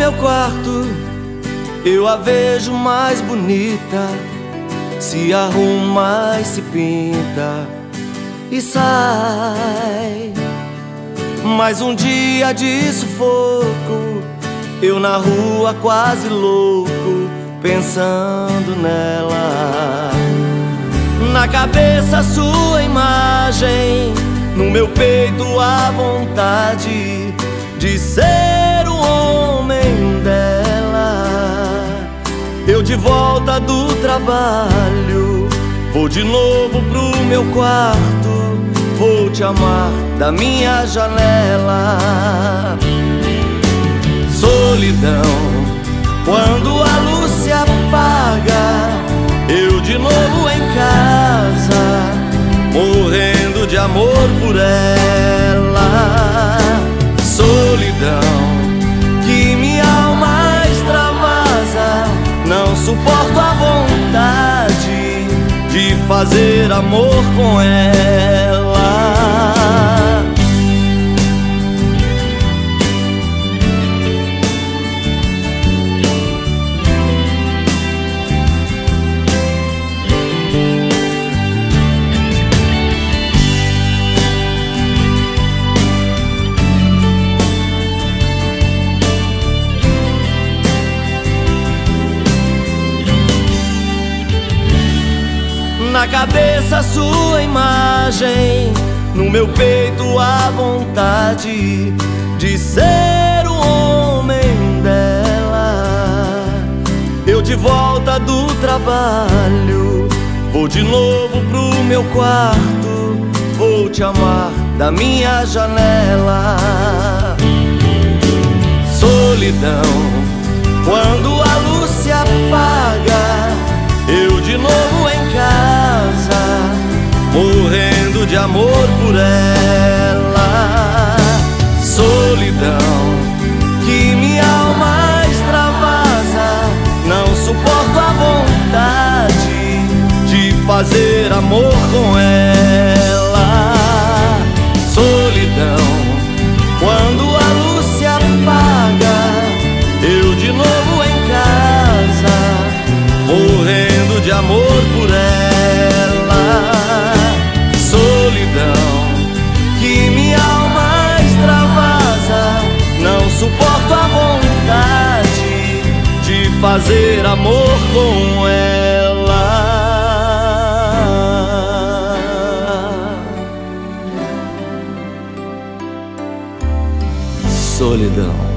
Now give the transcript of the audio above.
meu quarto, eu a vejo mais bonita, se arruma e se pinta e sai. Mais um dia de sufoco, eu na rua quase louco, pensando nela. Na cabeça sua imagem, no meu peito a vontade de ser o homem dela. Eu de volta do trabalho, vou de novo pro meu quarto, vou te amar da minha janela. Solidão, quando a luz se apaga, eu de novo em casa, morrendo de amor por ela. Solidão, que minha alma extravasa, não suporto a vontade de fazer amor com ela. Na cabeça sua imagem, no meu peito a vontade de ser o homem dela. Eu de volta do trabalho, vou de novo pro meu quarto, vou te amar da minha janela. Solidão, quando a luz se apaga, eu de novo em casa, morrendo de amor por ela. Solidão, que minha alma extravasa, não suporto a vontade de fazer amor com ela. Solidão, quando a luz se apaga, eu de novo em casa, morrendo de amor por ela. Solidão, que minha alma extravasa, não suporto a vontade de fazer amor com ela. Solidão.